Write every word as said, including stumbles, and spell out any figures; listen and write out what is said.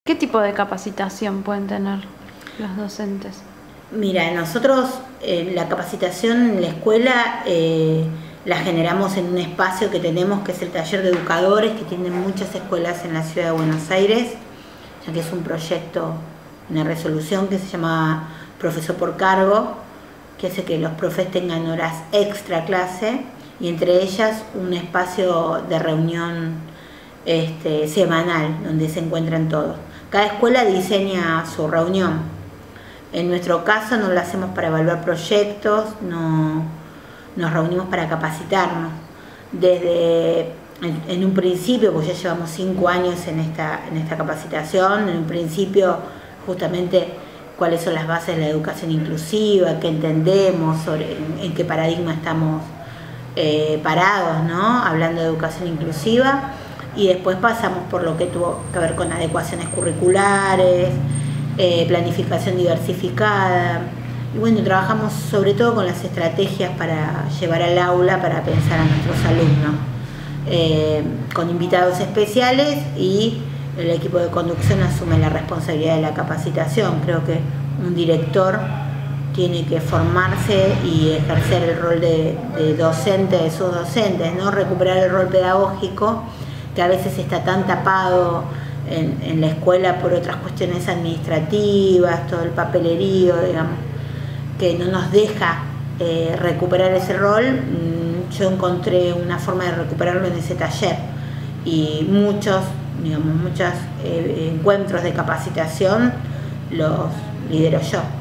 ¿Qué tipo de capacitación pueden tener los docentes? Mira, nosotros eh, la capacitación en la escuela eh, la generamos en un espacio que tenemos, que es el taller de educadores, que tienen muchas escuelas en la ciudad de Buenos Aires, ya que es un proyecto, una resolución que se llama Profesor por Cargo, que hace que los profes tengan horas extra clase, y entre ellas un espacio de reunión este, semanal, donde se encuentran todos. Cada escuela diseña su reunión. En nuestro caso no lo hacemos para evaluar proyectos, no, nos reunimos para capacitarnos. Desde en, en un principio, pues ya llevamos cinco años en esta, en esta capacitación, en un principio justamente cuáles son las bases de la educación inclusiva, qué entendemos, sobre, en, en qué paradigma estamos eh, parados, ¿no? Hablando de educación inclusiva, y después pasamos por lo que tuvo que ver con adecuaciones curriculares, eh, planificación diversificada, y bueno, trabajamos sobre todo con las estrategias para llevar al aula, para pensar a nuestros alumnos, eh, con invitados especiales, y el equipo de conducción asume la responsabilidad de la capacitación. Creo que un director tiene que formarse y ejercer el rol de, de docente de sus docentes, ¿no? Recuperar el rol pedagógico, que a veces está tan tapado en, en la escuela por otras cuestiones administrativas, todo el papelerío, digamos, que no nos deja eh, recuperar ese rol. Yo encontré una forma de recuperarlo en ese taller, y muchos, digamos, muchos eh, encuentros de capacitación los lidero yo.